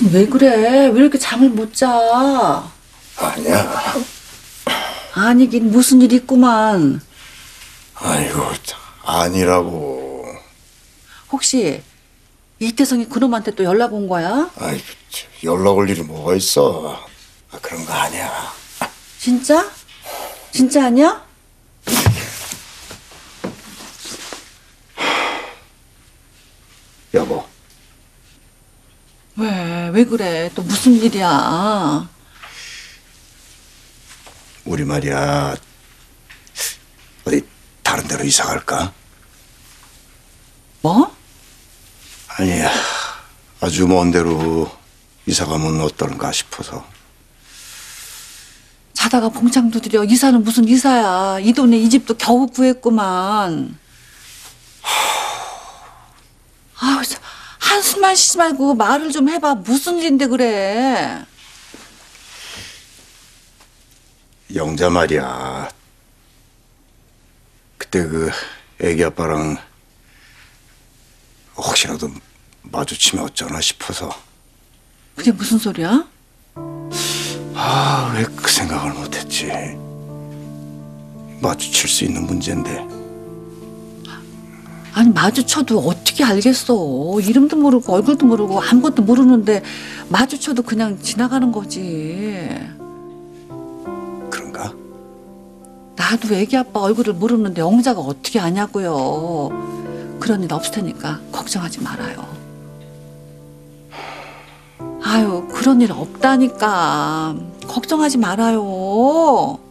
왜 그래? 왜 이렇게 잠을 못 자? 아니야. 아니긴 무슨 일 있구만. 아이고, 아니라고. 혹시 이태성이 그놈한테 또 연락 온 거야? 아이고, 연락 올 일이 뭐가 있어. 그런 거 아니야. 진짜? 진짜 아니야? 여보, 왜 그래? 또 무슨 일이야? 우리 말이야. 어디 다른 데로 이사 갈까? 뭐? 아니야. 아주 먼 데로 이사 가면 어떨까 싶어서. 자다가 봉창 두드려. 이사는 무슨 이사야. 이 동네 이 집도 겨우 구했구만. 아우, 한숨만 쉬지 말고 말을 좀 해봐. 무슨 일인데 그래? 영자 말이야. 그때 그 애기 아빠랑 혹시라도 마주치면 어쩌나 싶어서. 그게 무슨 소리야? 아, 왜 그 생각을 못했지. 마주칠 수 있는 문제인데. 아니 마주쳐도 어떻게 알겠어. 이름도 모르고 얼굴도 모르고 아무것도 모르는데 마주쳐도 그냥 지나가는 거지. 그런가? 나도 애기 아빠 얼굴을 모르는데 영자가 어떻게 아냐고요. 그런 일 없을 테니까 걱정하지 말아요. 아유, 그런 일 없다니까. 걱정하지 말아요.